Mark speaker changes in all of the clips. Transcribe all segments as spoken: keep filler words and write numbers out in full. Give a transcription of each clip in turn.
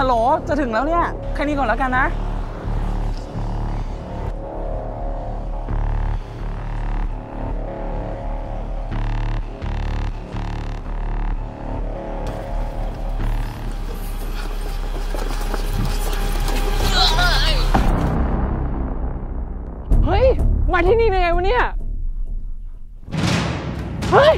Speaker 1: โหลจะถึงแล้วเนี่ยแค่นี้ก่อนแล้วกันนะเฮ้ยมาที่นี่ได้ไงวะเนี่ยเฮ้ย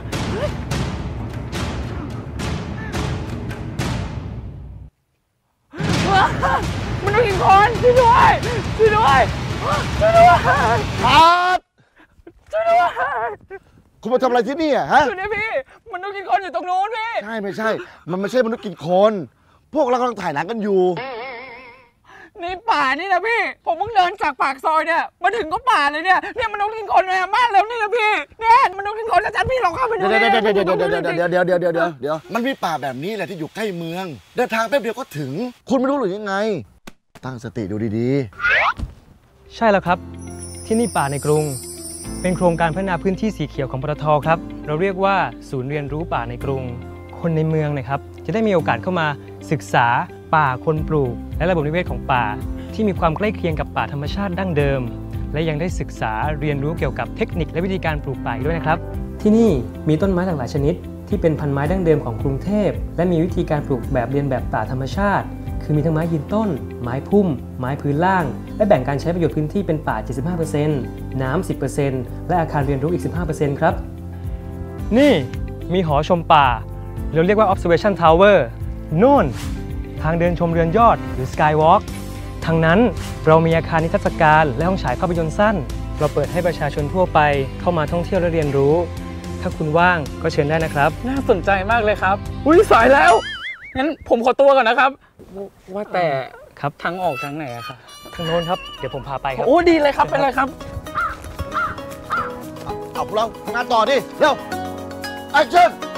Speaker 1: มันต้องกินคนช่วยด้วยช่วยด้วยช่วยด้วย
Speaker 2: ครับ
Speaker 1: ช่วยด้วย
Speaker 2: คุณมาทำอะไรที่นี่อะฮะ
Speaker 1: ช่วยด้วยพี่มันต้องกินคนอยู่ตรงนู้นพี่
Speaker 2: ใช่ไม่ใช่มันไม่ใช่มนุษย์กินคน พวกเรากำลังถ่ายหนังกันอยู่
Speaker 1: ในป่านี่นะพี่ผมเพิ่งเดินจากปากซอยเนี่ยมาถึงก็ป่าเลยเนี่ยเนี่ยมันต้องกินคนเลยมากแล้วนี่นะพี่เนี่ยมันต้องกินคนชัดๆพี่ลองเข้าไปดู
Speaker 2: เดี๋ยวเดี๋ยวเดี๋ยวเดี๋ยวเดี๋ยวเดี๋ยวเดี๋ยวเดี๋ยวเดี๋ยวเดี๋ยวเดี๋ยวมันมีป่าแบบนี้แหละที่อยู่ใกล้เมืองเดินทางแป๊บเดียวก็ถึงคุณไม่รู้หรือยังไงตั้งสติดูดี
Speaker 3: ๆใช่แล้วครับที่นี่ป่าในกรุงเป็นโครงการพัฒนาพื้นที่สีเขียวของปตท.ครับเราเรียกว่าศูนย์เรียนรู้ป่าในกรุงคนในเมืองนะครับจะได้มีโอกาสเข้ามาศึกษาป่าคนปลูกและระบบนิเวศของป่าที่มีความใกล้เคียงกับป่าธรรมชาติดั้งเดิมและยังได้ศึกษาเรียนรู้เกี่ยวกับเทคนิคและวิธีการปลูกป่าด้วยนะครับที่นี่มีต้นไม้หลากหลายชนิดที่เป็นพันธุ์ไม้ดั้งเดิมของกรุงเทพและมีวิธีการปลูกแบบเรียนแบบป่าธรรมชาติคือมีทั้งไม้ยืนต้นไม้พุ่มไม้พื้นล่างและแบ่งการใช้ประโยชน์พื้นที่เป็นป่า เจ็ดสิบห้าเปอร์เซ็นต์ น้ำ สิบเปอร์เซ็นต์ และอาคารเรียนรู้อีก สิบห้าเปอร์เซ็นต์ ครับนี่มีหอชมป่าเราเรียกว่า observation tower โน่นทางเดินชมเรือนยอดหรือ skywalk ทางนั้นเรามีอาคารนิทรรศการและห้องฉายภาพยนตร์สั้นเราเปิดให้ประชาชนทั่วไปเข้ามาท่องเที่ยวและเรียนรู้ถ้าคุณว่างก็เชิญได้นะครับ
Speaker 1: น่าสนใจมากเลยครับอุ้ยสายแล้วงั้นผมขอตัวก่อนนะครับว่าแต่
Speaker 3: ครับ
Speaker 1: ทางออกทางไหนอะครับ
Speaker 3: ทางโน้นครับเดี๋ยวผมพาไปครับ
Speaker 1: โอ้ดีเลยครับไปเลยครับ
Speaker 2: เอาพวกเราทำงานต่อดิเร็ว แอคชั่น